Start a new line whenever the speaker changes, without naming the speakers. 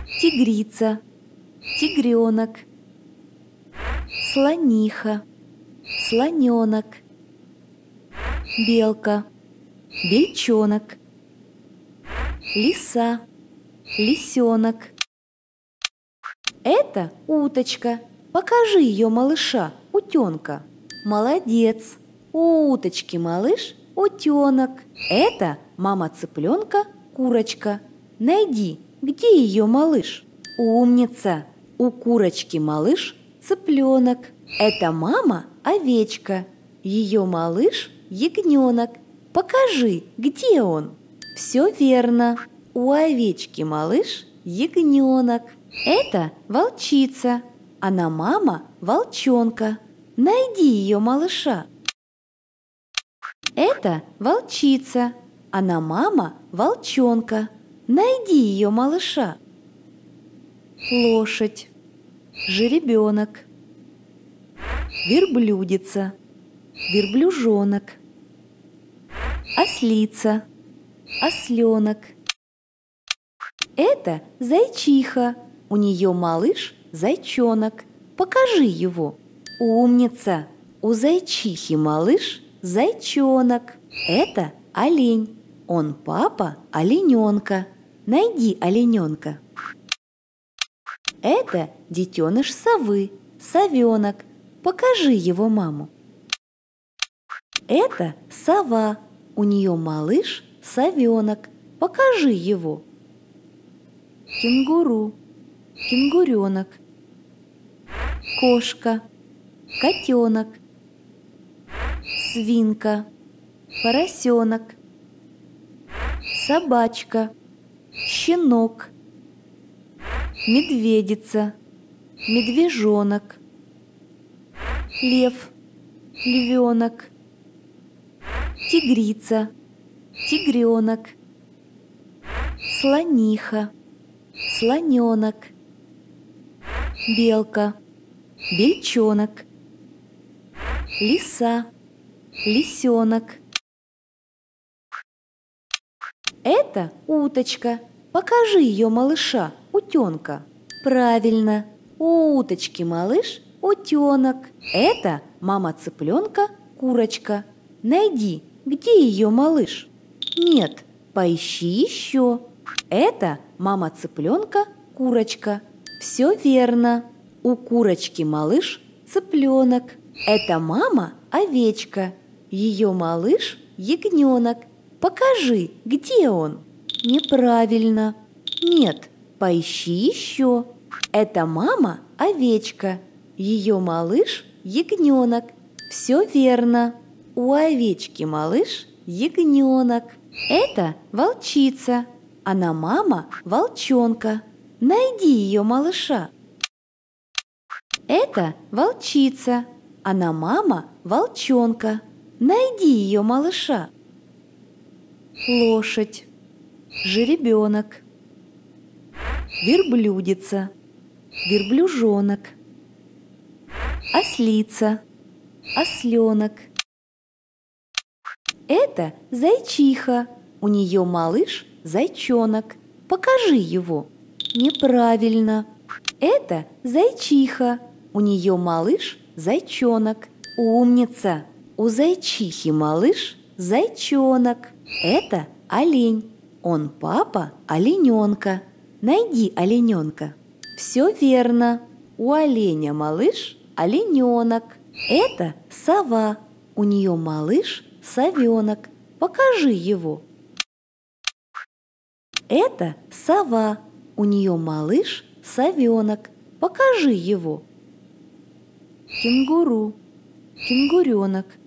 тигрица, тигренок, слониха, слоненок, белка, бельчонок, лиса, лисенок. Это уточка. Покажи ее малыша, утенка. Молодец. У уточки малыш утенок. Это мама цыпленка, курочка. Найди, где ее малыш? Умница. У курочки малыш цыпленок. Это мама овечка. Ее малыш ягненок. Покажи, где он? Все верно. У овечки малыш ягненок. Это волчица. Она мама волчонка. Найди ее малыша. Это волчица. Она мама волчонка. Найди ее малыша. Лошадь, жеребенок, верблюдица, верблюжонок, ослица, осленок. Это зайчиха. У нее малыш зайчонок. Покажи его. Умница. У зайчихи малыш зайчонок. Это олень. Он папа олененка. Найди олененка. Это детеныш совы, совенок. Покажи его маму. Это сова. У нее малыш совенок. Покажи его. Кенгуру, кенгуренок, кошка, котенок, свинка, поросенок, собачка, щенок, медведица, медвежонок, лев, львенок, тигрица, тигренок, слониха, слоненок, белка, бельчонок, лиса, лисенок. Это уточка. Покажи ее малыша, утенка. Правильно. У уточки малыш утенок. Это мама цыпленка, курочка. Найди, где ее малыш? Нет, поищи еще. Это мама цыпленка, курочка. Все верно. У курочки малыш цыпленок. Это мама овечка. Ее малыш ягненок. Покажи, где он? Неправильно. Нет, поищи еще. Это мама овечка. Ее малыш ягненок. Все верно. У овечки малыш ягненок. Это волчица. Она мама волчонка. Найди ее малыша. Это волчица. Она мама волчонка. Найди ее малыша. Лошадь, жеребенок, верблюдица, верблюжонок, ослица, осленок. Это зайчиха. У нее малыш зайчонок. Покажи его. Неправильно. Это зайчиха. У нее малыш зайчонок. Умница. У зайчихи малыш зайчонок. Это олень. Он папа олененка. Найди олененка. Все верно. У оленя малыш олененок. Это сова. У нее малыш совенок. Покажи его. Это сова. У нее малыш совенок. Покажи его. Кенгуру, кенгуренок,